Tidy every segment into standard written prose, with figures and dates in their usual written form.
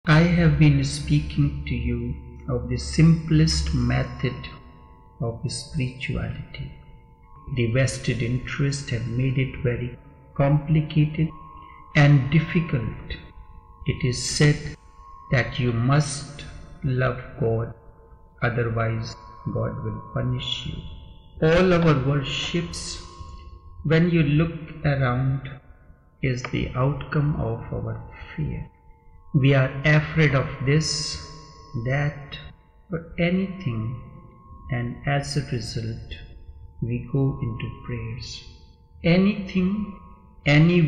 I have been speaking to you of the simplest method of spirituality. The vested interests have made it very complicated and difficult. It is said that you must love God, otherwise God will punish you. All our worships, when you look around, is the outcome of our fear. We are afraid of this, that, or anything, and as a result, we go into prayers. Anything, any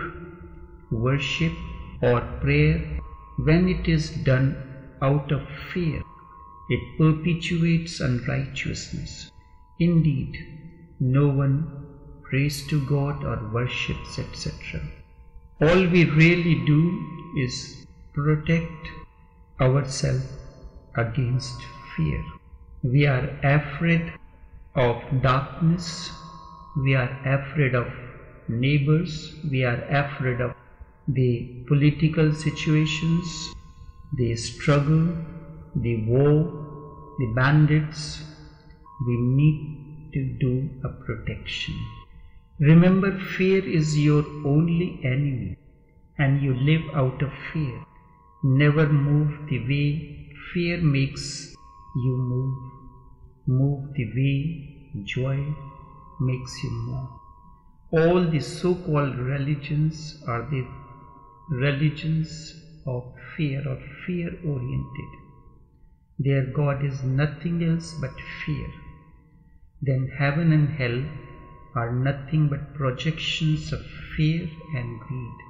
worship or prayer, when it is done out of fear, it perpetuates unrighteousness. Indeed, no one prays to God or worships, etc. All we really do is protect ourselves against fear. We are afraid of darkness, we are afraid of neighbors, we are afraid of the political situations, the struggle, the war, the bandits. We need to do a protection. Remember, fear is your only enemy, and you live out of fear. Never move the way fear makes you move. Move the way joy makes you move. All the so-called religions are the religions of fear or fear-oriented. Their God is nothing else but fear. Then heaven and hell are nothing but projections of fear and greed.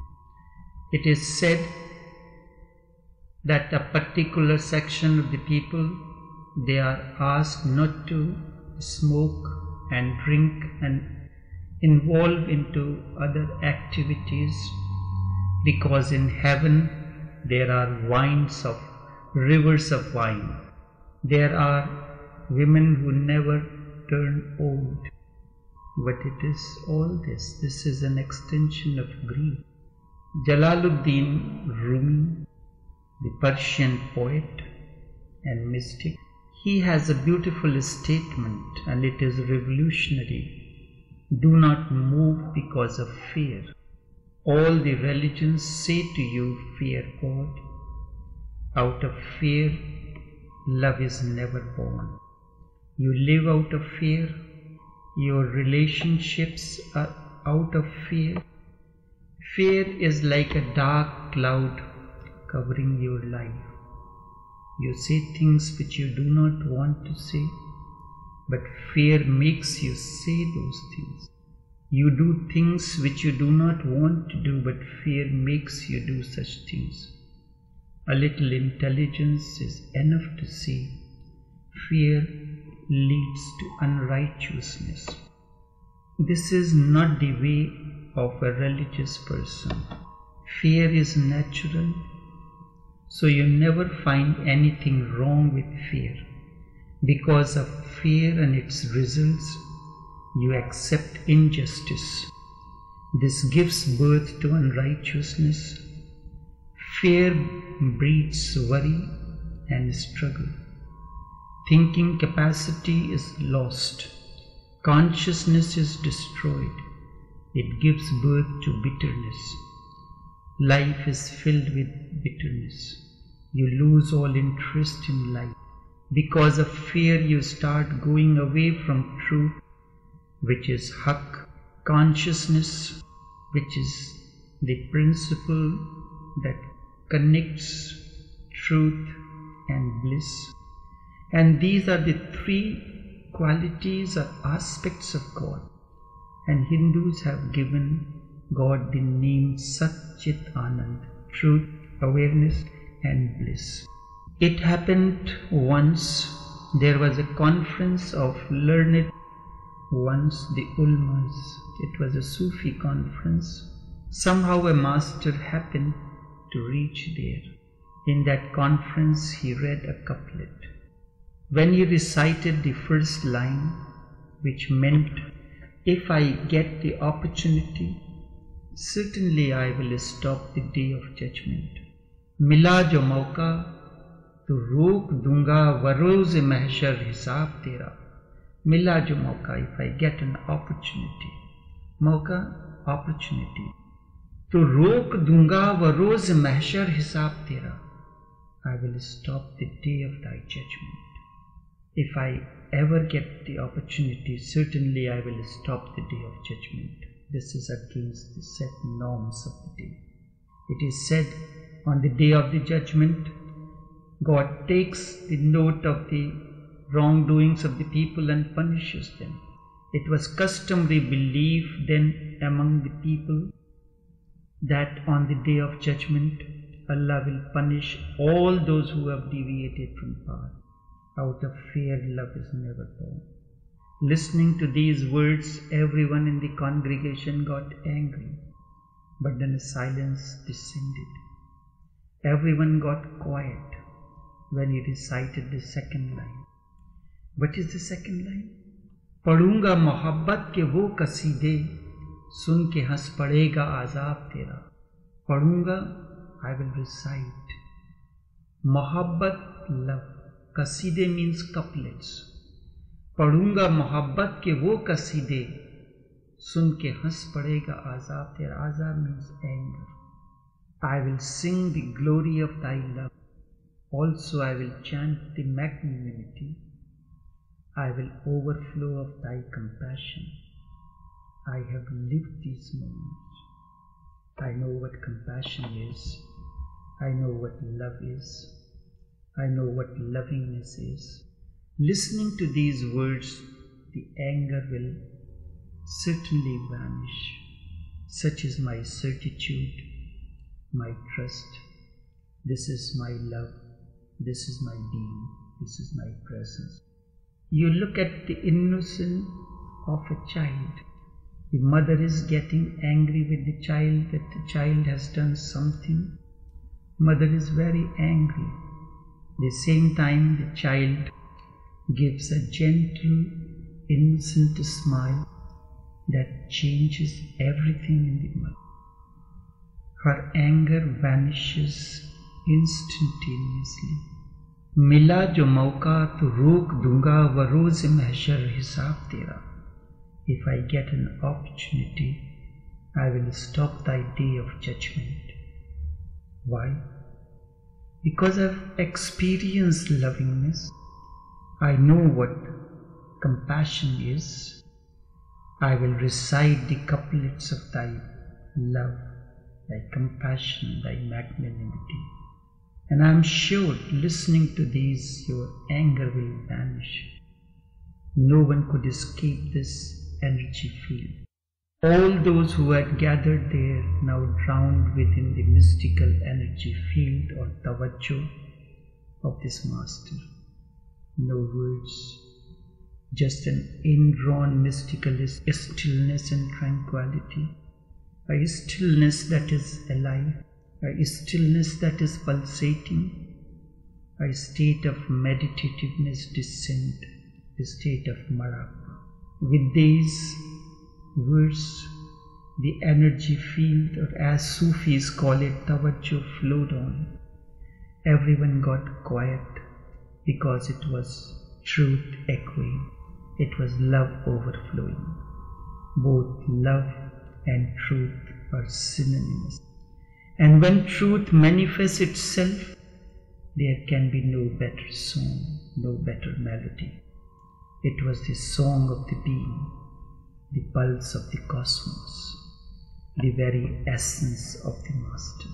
It is said that a particular section of the people, they are asked not to smoke and drink and involve into other activities, because in heaven there are rivers of wine. There are women who never turn old. But it is all this. This is an extension of greed. Jalaluddin Rumi, the Persian poet and mystic, he has a beautiful statement, and it is revolutionary. Do not move because of fear. All the religions say to you, fear God. Out of fear, love is never born. You live out of fear. Your relationships are out of fear. Fear is like a dark cloud covering your life. You say things which you do not want to say, but fear makes you say those things. You do things which you do not want to do, but fear makes you do such things. A little intelligence is enough to see. Fear leads to unrighteousness. This is not the way of a religious person. Fear is natural, so you never find anything wrong with fear. Because of fear and its results, you accept injustice. This gives birth to unrighteousness. Fear breeds worry and struggle. Thinking capacity is lost. Consciousness is destroyed. It gives birth to bitterness. Life is filled with bitterness. You lose all interest in life. Because of fear, you start going away from truth, which is Haqq, consciousness, which is the principle that connects truth and bliss. And these are the three qualities or aspects of God. And Hindus have given God the name Sat Chit Anand, truth, awareness and bliss. It happened once, there was a conference of learned ones, the ulmas. It was a Sufi conference. Somehow a master happened to reach there. In that conference he read a couplet. When he recited the first line, which meant, if I get the opportunity, certainly I will stop the day of judgment. मिला जो मौका तो रोक दूंगा वरोज महशर हिसाब तेरा. मिला जो मौका, if I get an opportunity, मौका, opportunity, तो रोक दूंगा वरोज महशर हिसाब तेरा. I will stop the day of thy judgment. If I ever get the opportunity, certainly I will stop the day of judgment. This is against the set norms of the day. It is said on the day of the judgment, God takes the note of the wrongdoings of the people and punishes them. It was customary belief then among the people that on the day of judgment, Allah will punish all those who have deviated from path. Out of fear, love is never born. Listening to these words, everyone in the congregation got angry, but then a silence descended. Everyone got quiet when he recited the second line. What is the second line? पढ़ूंगा मोहब्बत के वो कसीदे, सुन के हंस पड़ेगा आज़ाब तेरा. पढ़ूंगा, I will recite. मोहब्बत, love. कसीदे means couplets. पढ़ूंगा मोहब्बत के वो कसीदे, सुन के हंस पड़ेगा आज़ाब तेरा. आज़ाब means anger. I will sing the glory of thy love. Also I will chant the magnanimity. I will overflow of thy compassion. I have lived these moments. I know what compassion is. I know what love is. I know what lovingness is. Listening to these words, the anger will certainly vanish. Such is my certitude, my trust. This is my love. This is my being. This is my presence. You look at the innocence of a child. The mother is getting angry with the child that the child has done something. Mother is very angry. At the same time, the child gives a gentle, innocent smile that changes everything in the mother. Her anger vanishes instantaneously. मिला जो मौका तो रोक दूंगा वरोज महशर हिसाब तेरा. If I get an opportunity, I will stop thy day of judgment. Why? Because I've experienced lovingness. I know what compassion is. I will recite the couplets of thy love, thy compassion, thy magnanimity. And I am sure listening to these, your anger will vanish. No one could escape this energy field. All those who had gathered there now drowned within the mystical energy field or tawajjuh of this master. No words, just an indrawn mystical stillness and tranquility, a stillness that is alive, a stillness that is pulsating, a state of meditativeness descent, a state of marapa. With these words, the energy field, or as Sufis call it, tawajjuh, flowed on. Everyone got quiet because it was truth echoing. It was love overflowing. Both love and truth are synonymous. And when truth manifests itself, there can be no better song, no better melody. It was the song of the being, the pulse of the cosmos, the very essence of the master.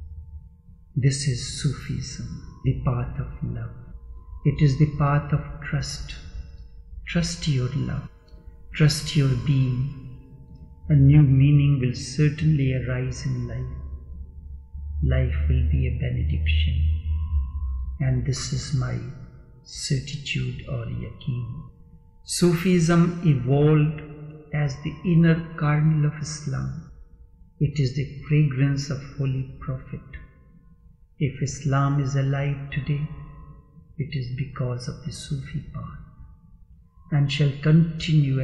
This is Sufism, the path of love. It is the path of trust. Trust your love, trust your being. A new meaning will certainly arise in life. Life will be a benediction. And this is my certitude or yaqeen. Sufism evolved as the inner kernel of Islam. It is the fragrance of Holy Prophet. If Islam is alive today, it is because of the Sufi path, and shall continue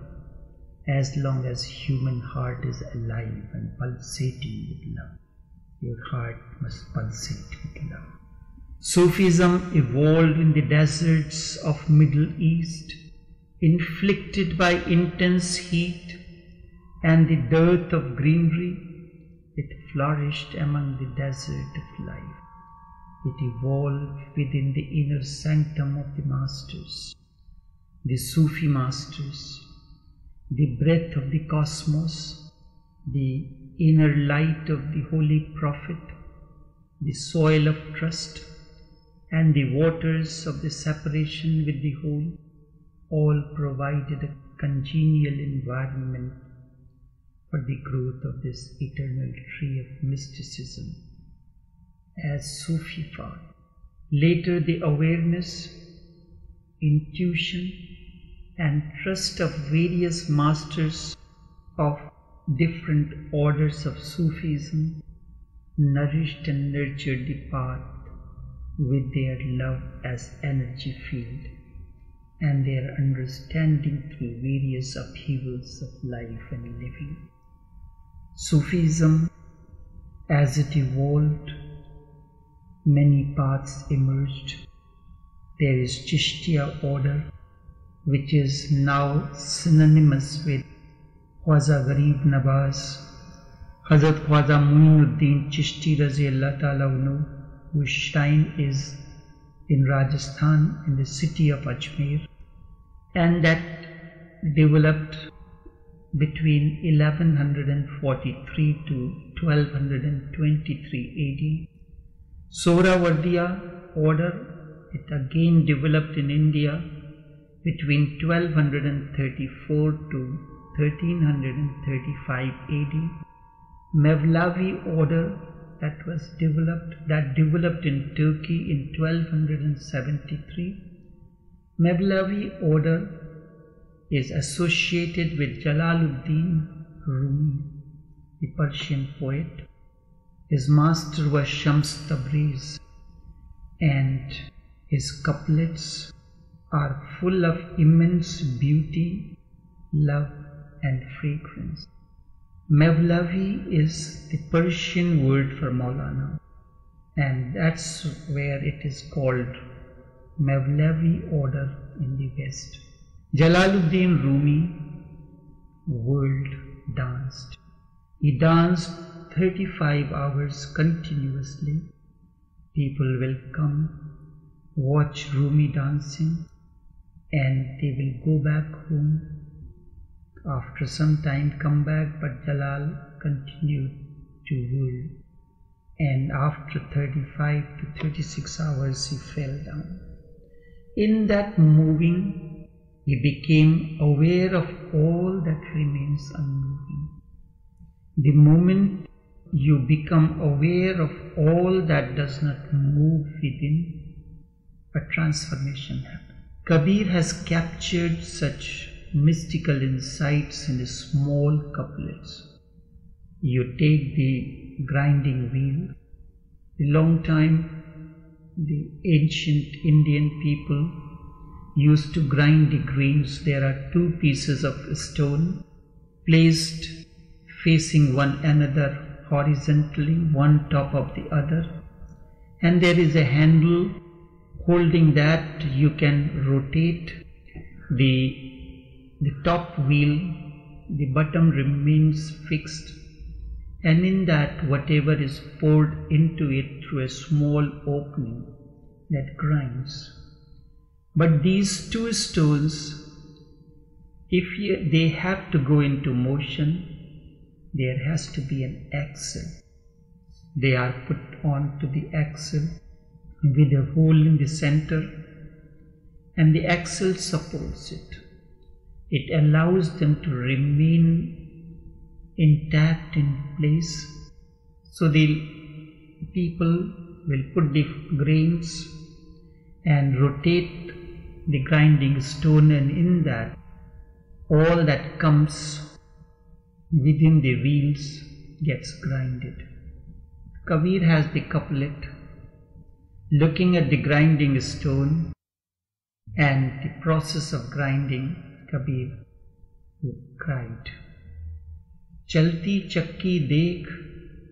as long as human heart is alive and pulsating with love. Your heart must pulsate with love. Sufism evolved in the deserts of Middle East, inflicted by intense heat and the dearth of greenery. It flourished among the desert of life. It evolved within the inner sanctum of the masters, the Sufi masters, the breath of the cosmos, the inner light of the holy prophet, the soil of trust, and the waters of the separation with the whole, all provided a congenial environment for the growth of this eternal tree of mysticism as Sufi thought. Later, the awareness, intuition, and trust of various masters of different orders of Sufism nourished and nurtured the path with their love as energy field and their understanding through various upheavals of life and living. Sufism, as it evolved, many paths emerged. There is Chishtiya order, which is now synonymous with Khwaja Garib Nawaz, Hazrat Khwaja Muinuddin Chishti Razi Allah Ta'ala Anhu, whose shrine is in Rajasthan in the city of Ajmer, and that developed between 1143 to 1223 AD. Sohrawardiya order, it again developed in India between 1234 to 1335 AD. Mevlavi order that developed in Turkey in 1273. Mevlavi order is associated with Jalaluddin Rumi, the Persian poet. His master was Shams Tabriz, and his couplets are full of immense beauty, love, and fragrance. Mevlavi is the Persian word for Maulana, and that's where it is called Mevlavi order in the West. Jalaluddin Rumi world danced. He danced 35 hours continuously. People will come, watch Rumi dancing, and they will go back home. After some time come back, but Jalal continued to rule, and after 35 to 36 hours he fell down. In that moving, he became aware of all that remains unmoving. The moment you become aware of all that does not move within, a transformation happens. Kabir has captured such mystical insights in small couplets. You take the grinding wheel. A long time, the ancient Indian people used to grind the grains. There are two pieces of stone placed facing one another horizontally, one top of the other, and there is a handle holding that. You can rotate the top wheel, the bottom remains fixed, and in that whatever is poured into it through a small opening, that grinds. But these two stones, if they have to go into motion, there has to be an axle. They are put onto the axle with a hole in the center, and the axle supports it. It allows them to remain intact in place. So the people will put the grains and rotate the grinding stone, and in that all that comes within the wheels gets grinded. Kabir has the couplet, looking at the grinding stone and the process of grinding. Kabir cried, "Chalti chakki dekh,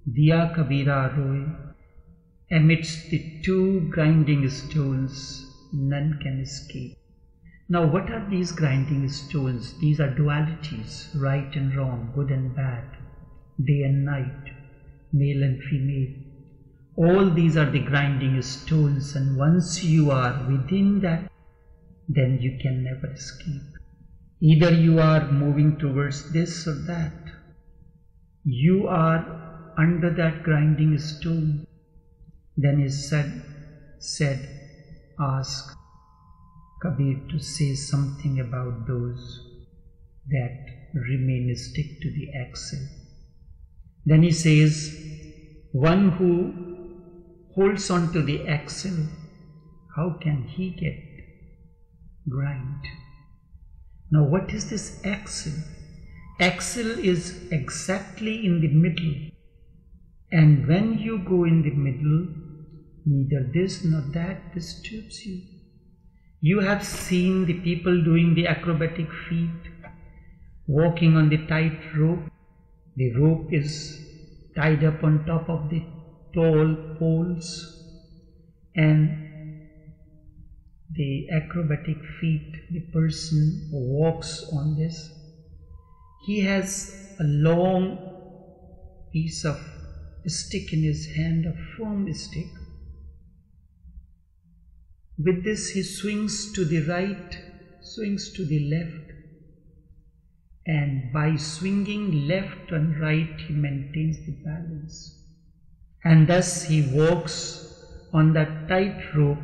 Diya Kabira roy, amidst the two grinding stones, none can escape. Now what are these grinding stones? These are dualities, right and wrong, good and bad, day and night, male and female. All these are the grinding stones, and once you are within that, then you can never escape. Either you are moving towards this or that. You are under that grinding stone. Then he said, ask Kabir to say something about those that remain stick to the axle. Then he says, one who holds on to the axle, how can he get grind? Now what is this axle? Axle is exactly in the middle, and when you go in the middle, neither this nor that disturbs you. You have seen the people doing the acrobatic feat, walking on the tight rope. The rope is tied up on top of the tall poles, and the acrobatic feat, the person who walks on this, he has a long piece of stick in his hand, a firm stick. With this he swings to the right, swings to the left, and by swinging left and right he maintains the balance. And thus he walks on that tight rope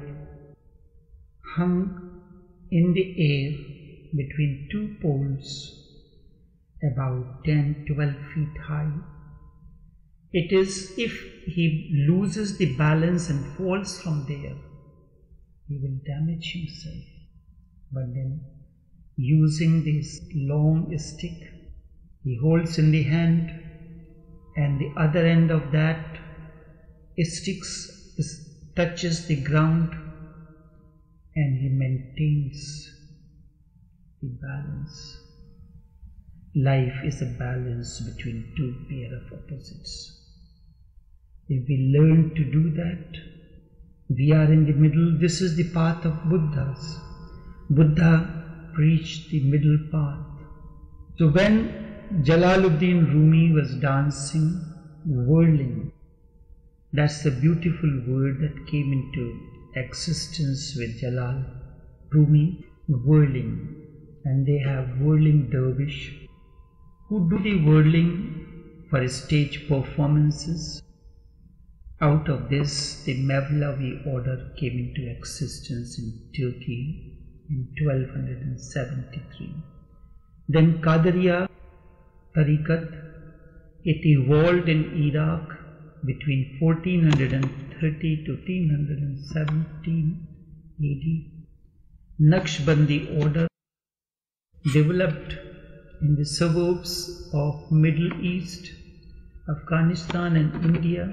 hung in the air between two poles about 10-12 feet high. It is if he loses the balance and falls from there, he will damage himself. But then, using this long stick, he holds in the hand, and the other end of that stick touches the ground, and he maintains the balance. Life is a balance between two pair of opposites. If we learn to do that, we are in the middle. This is the path of Buddhas. Buddha preached the middle path. So when Jalaluddin Rumi was dancing, whirling, that's the beautiful word that came into existence with Jalal. Rumi, whirling. And they have whirling dervish who do the whirling for stage performances. Out of this, the Mevlevi order came into existence in Turkey in 1273. Then Qadariya Tariqat, it evolved in Iraq between 1430 to 1317 AD. Naqshbandi order developed in the suburbs of Middle East, Afghanistan and India,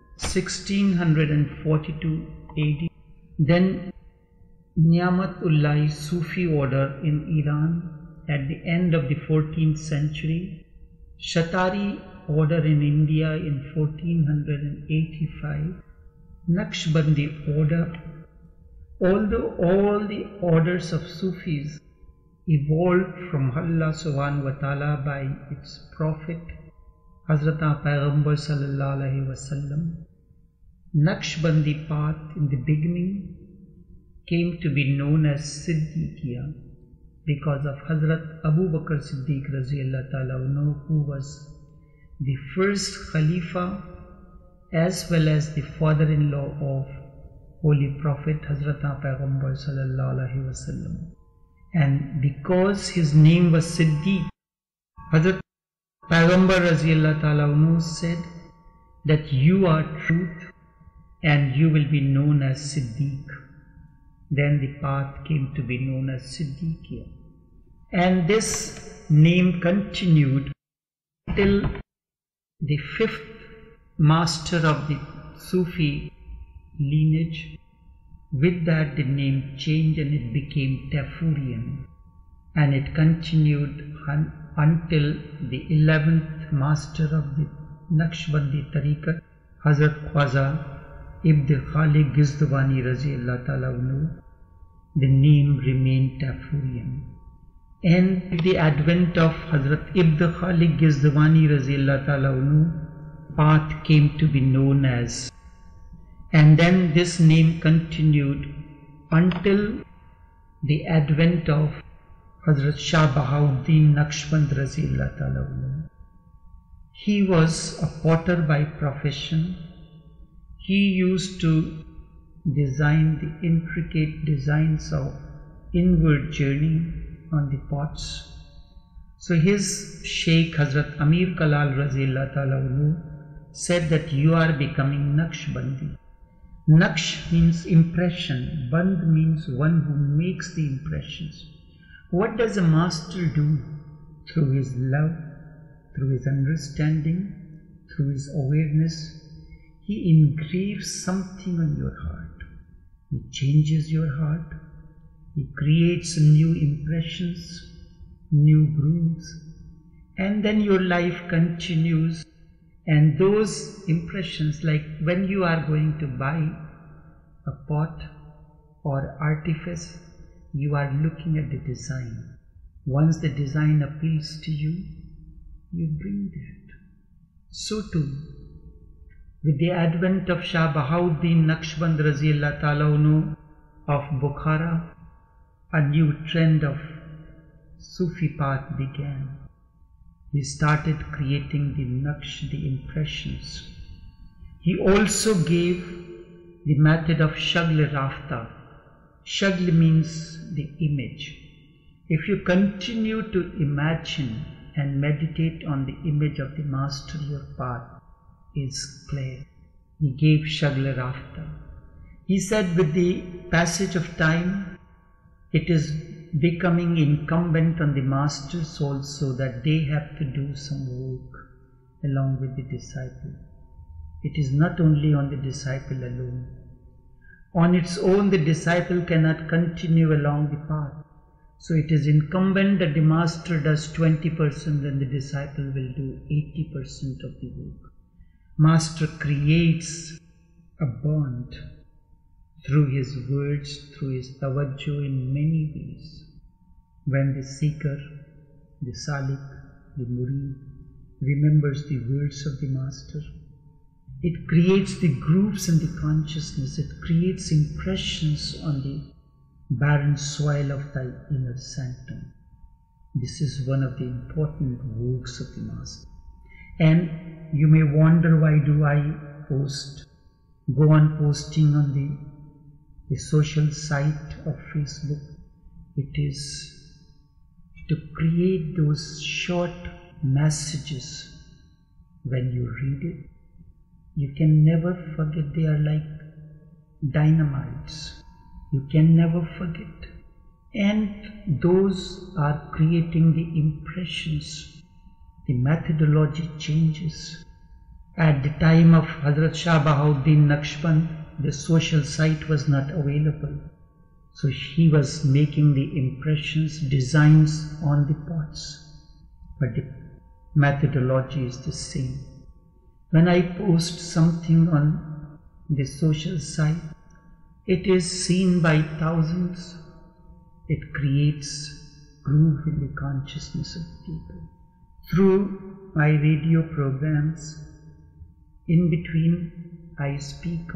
1642 AD. Then Ni'mat-ullah Sufi order in Iran at the end of the 14th century, Shatari order in India in 1485, Naqshbandi order. Although all the orders of Sufis evolved from Allah subhanahu wa ta'ala by its prophet Hazrat Payghambar sallallahu alaihi wasallam, Naqshbandi path in the beginning came to be known as Siddiqiya because of Hazrat Abu Bakr Siddiq Raziyallahu ta'ala anhu, who was the first Khalifa as well as the father-in-law of Holy Prophet Hazrat Payghambar sallallahu alaihi wasallam. And because his name was Siddiq, Hazrat Payghambar Raziyallahu ta'ala anhu said that you are truth and you will be known as Siddiq. Then the path came to be known as Siddiqiya. And this name continued till the fifth master of the Sufi lineage. With that the name changed and it became Tafurian, and it continued until the 11th master of the Naqshbandi Tariqat, Hazrat Khwaja Ibn Khalid Gizdwani Raziyallahu Ta'ala Anhu, the name remained Tafurian. And with the advent of Hazrat Ibn Khalid Gizdwani Raziyallahu Ta'ala Anhu, path came to be known as. And then this name continued until the advent of Hazrat Shah Bahauddin Naqshband Raziyallahu Ta'ala Anhu. He was a potter by profession. He used to design the intricate designs of inward journey on the pots. So his Sheikh Hazrat Amir Kalal Raziyallahu Ta'ala Anhu said that you are becoming Naqshbandi. Naqsh means impression, Band means one who makes the impressions. What does a master do? Through his love, through his understanding, through his awareness, he engraves something on your heart. He changes your heart. He creates new impressions, new grooves, and then your life continues. And those impressions, like when you are going to buy a pot or artifice, you are looking at the design. Once the design appeals to you, you bring that. So too, with the advent of Shah Bahauddin Naqshband Raziyallahu Ta'ala Anhu of Bukhara, a new trend of Sufi path began. He started creating the naqsh, the impressions. He also gave the method of Shagl Rafta. Shagl means the image. If you continue to imagine and meditate on the image of the master, your path is clear. He gave Shagl Rafta. He said with the passage of time, it is becoming incumbent on the masters also that they have to do some work along with the disciple. It is not only on the disciple alone. On its own, the disciple cannot continue along the path. So it is incumbent that the master does 20% and the disciple will do 80% of the work. Master creates a bond through his words, through his tawajjuh in many ways. When the seeker, the salik, the murid remembers the words of the master, it creates the grooves in the consciousness, it creates impressions on the barren soil of thy inner sanctum. This is one of the important works of the master. And you may wonder, why do I go on posting on the social site of Facebook? It is to create those short messages. When you read it, you can never forget. They are like dynamites. You can never forget. And those are creating the impressions. The methodology changes. At the time of Hazrat Shah Bahauddin Naqshband, the social site was not available. So he was making the impressions, designs on the pots. But the methodology is the same. When I post something on the social site, it is seen by thousands. It creates groove in the consciousness of people. Through my radio programs, in between I speak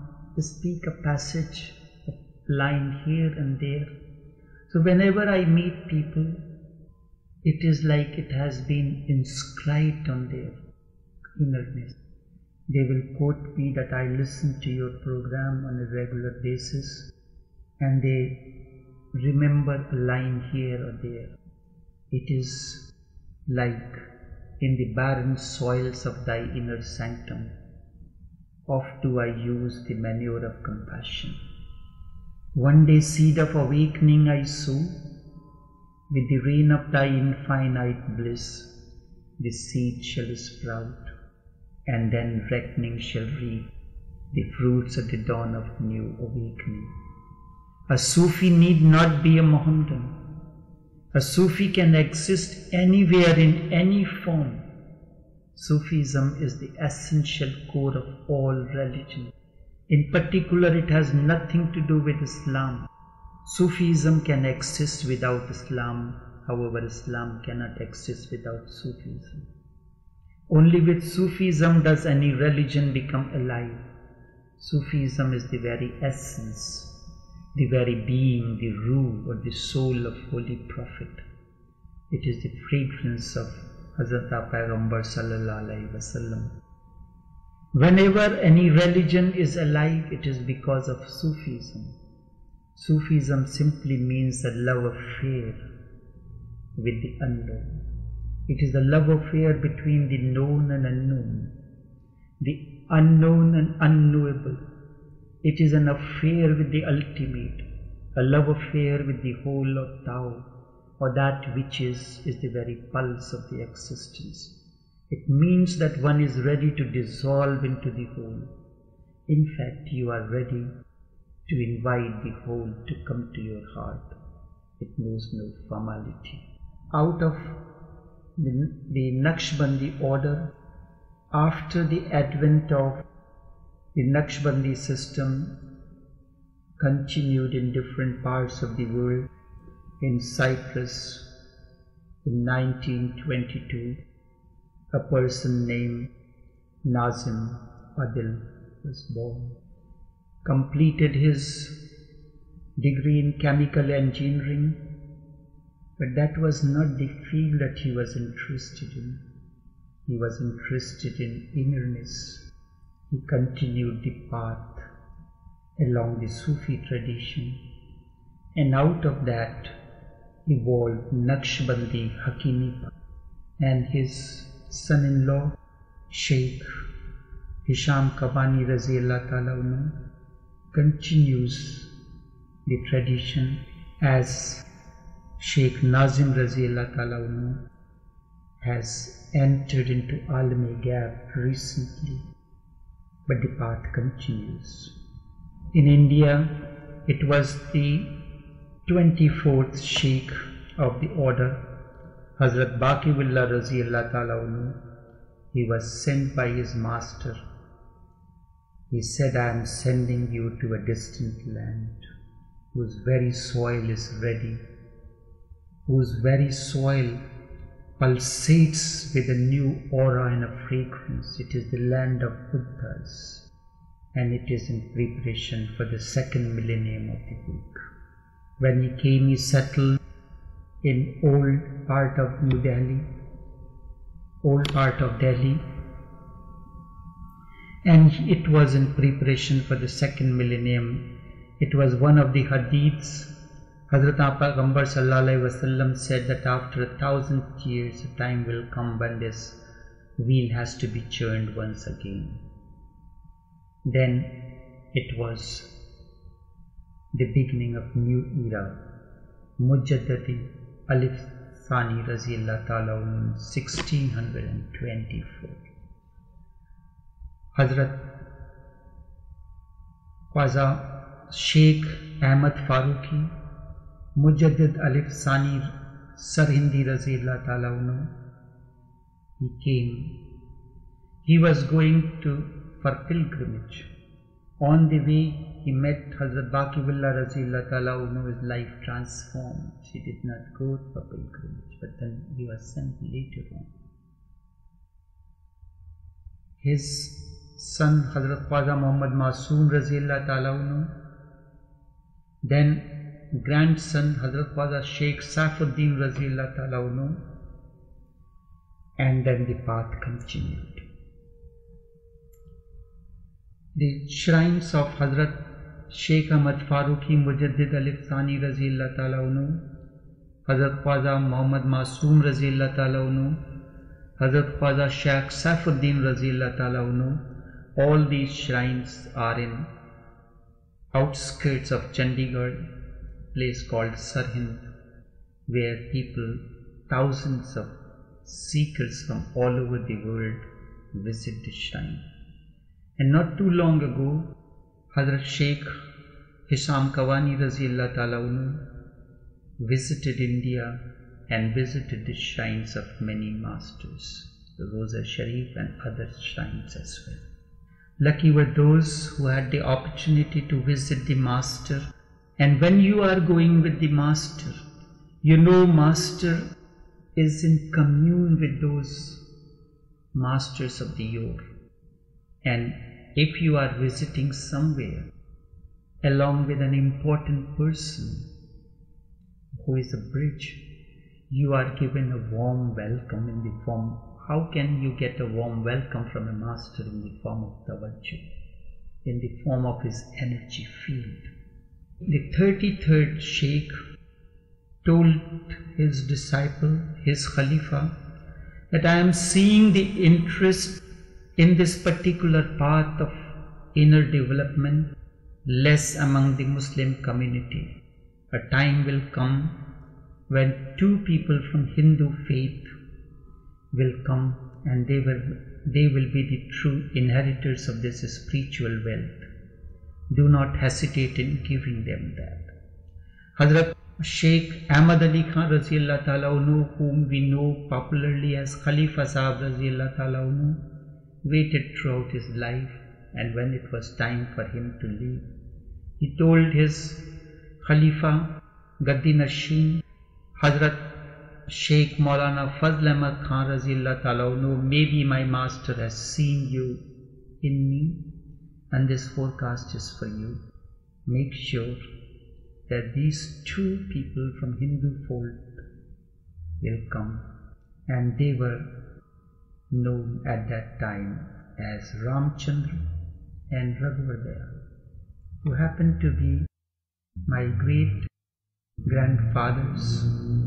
a passage, a line here and there. So whenever I meet people, it is like it has been inscribed on their innerness. They will quote me that I listen to your program on a regular basis, and they remember a line here or there. It is like in the barren soils of thy inner sanctum, oft do I use the manure of compassion. One day seed of awakening I sow, with the rain of thy infinite bliss, the seed shall sprout, and then reckoning shall reap the fruits at the dawn of new awakening. A Sufi need not be a Mohammedan. A Sufi can exist anywhere in any form. Sufism is the essential core of all religion. In particular, it has nothing to do with Islam. Sufism can exist without Islam, however, Islam cannot exist without Sufism. Only with Sufism does any religion become alive. Sufism is the very essence, the very being, the ruh or the soul of Holy Prophet. It is the fragrance of Hazrat Payghambar Sallallahu Alaihi Wasallam. Whenever any religion is alive, it is because of Sufism. Sufism simply means a love affair with the unknown. It is a love affair between the known and unknown, the unknown and unknowable. It is an affair with the ultimate, a love affair with the whole of Tao, or that which is the very pulse of the existence. It means that one is ready to dissolve into the whole. In fact, you are ready to invite the whole to come to your heart. It knows no formality. Out of the Naqshbandi order, after the advent of the Naqshbandi system continued in different parts of the world. In Cyprus, in 1922, a person named Nazim Adil was born, completed his degree in chemical engineering, but that was not the field that he was interested in. He was interested in innerness. He continued the path along the Sufi tradition, and out of that evolved Naqshbandi Hakimi, and his son-in-law Sheikh Hisham Kabani Raziyallahu Ta'ala Anhu continues the tradition, as Sheikh Nazim Raziyallahu Ta'ala Anhu has entered into Alam-e-Ghaib recently, but the path continues. In India, it was the 24th Sheikh of the order, Hazrat Baqi-Ullah Raziyallahu Ta'ala Anhu. He was sent by his master. He said, I am sending you to a distant land, whose very soil is ready, whose very soil pulsates with a new aura and a fragrance. It is the land of Buddhas, and it is in preparation for the second millennium of the book. When he came, he settled in old part of Delhi, and it was in preparation for the second millennium. It was one of the hadiths. Hazrat Payghambar Sallallahu Alaihi Wasallam said that after 1,000 years, a time will come when this wheel has to be churned once again. Then it was the beginning of new era. Mujaddadi Alif Thani Raziyallahu Ta'ala in 1624. Hazrat Khwaja Sheikh Ahmad Farooqi Mujaddid Alif Thani Sarhindi Raziyallahu Ta'ala anhu, he came. He was going for pilgrimage. On the way, he met Hazrat Baqi-Ullah Raziyallahu Ta'ala anhu. His life transformed. He did not go for pilgrimage, but then he was sent later on. His son Hazrat Khwaja Muhammad Masoom Raziyallahu Ta'ala anhu, then grandson Hazrat Khwaja Sheikh Saifuddin Raziyallahu Ta'ala anhu, and then the path continued. The shrines of Hazrat Sheikh Ahmad Farooqi Mujaddid Alif Thani Raziyallahu Ta'ala anhu, Hazrat Khwaja Muhammad Masoom Raziyallahu Ta'ala anhu, Hazrat Khwaja Sheikh Saifuddin Raziyallahu Ta'ala anhu, all these shrines are in outskirts of Chandigarh, place called Sarhind, where people, thousands of seekers from all over the world visit the shrine. And not too long ago, Hazrat Sheikh Hisham Kabani Raziyallahu Ta'ala anhu visited India and visited the shrines of many masters. the Rosa Sharif and other shrines as well. Lucky were those who had the opportunity to visit the Master. And when you are going with the Master, you know Master is in commune with those masters of the yore. And if you are visiting somewhere along with an important person who is a bridge, you are given a warm welcome in the form. How can you get a warm welcome from a master in the form of tawajjuh, in the form of his energy field? The 33rd Sheikh told his disciple, his Khalifa, that I am seeing the interest in this particular path of inner development less among the Muslim community. A time will come when two people from Hindu faith will come and they will be the true inheritors of this spiritual wealth. Do not hesitate in giving them that. Hazrat Sheikh Ahmad Ali Khan Raziyallahu Ta'ala Anhu, whom we know popularly as Khalifa Sahab Raziyallahu Ta'ala Anhu, waited throughout his life, and when it was time for him to leave, he told his Khalifa Gaddi Nashin Hazrat Sheikh Maulana Fazl Ahmad Khan Raziyallahu Ta'ala Anhu, maybe my master has seen you in me, and this forecast is for you. Make sure that these two people from Hindu fold will come, and they were known at that time as Ramchandra and Raghuvardaya, who happened to be my great grandfathers.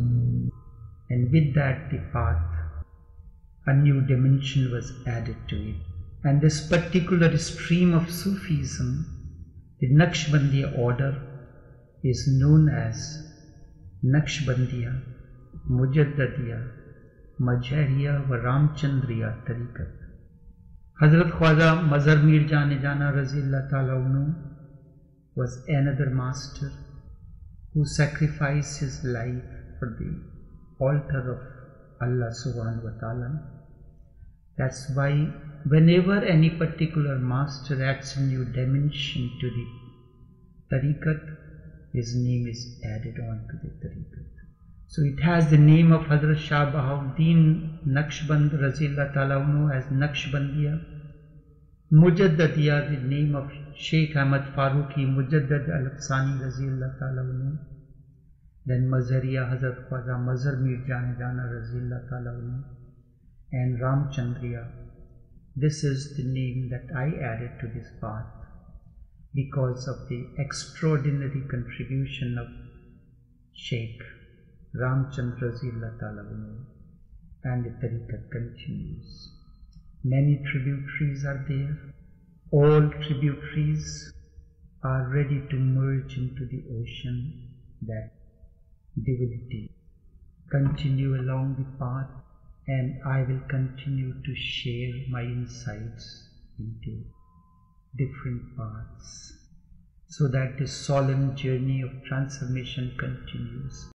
And with that, the path, a new dimension was added to it. And this particular stream of Sufism, the Naqshbandiya order, is known as Naqshbandiya, Mujaddadiya, Majhariya wa Ramchandriya Tariqat. Hazrat Khwaja Mazhar Mir Jane Jana Raziyallahu Ta'ala Anhu was another master who sacrificed his life for the altar of Allah Subhanahu wa Ta'ala. That's why whenever any particular master adds a new dimension to the tariqat, his name is added on to the tariqat. So it has the name of Hazrat Shah Bahauddin Naqshband Raziyallahu Ta'ala Anhu as Naqshbandiya. Mujaddadiya, the name of Sheikh Ahmad Farooqi Mujaddad Al-Afsani Raziyallahu Ta'ala Anhu. Then Mazhariya Hazrat Khwaja Mazhar Mir Jane Jana Raziyallahu Ta'ala Anhu. And Ramchandriya. This is the name that I added to this path because of the extraordinary contribution of Sheikh Ramchandra Raziyallahu Ta'ala Anhu. And the tariqat continues. Many tributaries are there. All tributaries are ready to merge into the ocean, that divinity. Continue along the path, and I will continue to share my insights into different paths so that this solemn journey of transformation continues.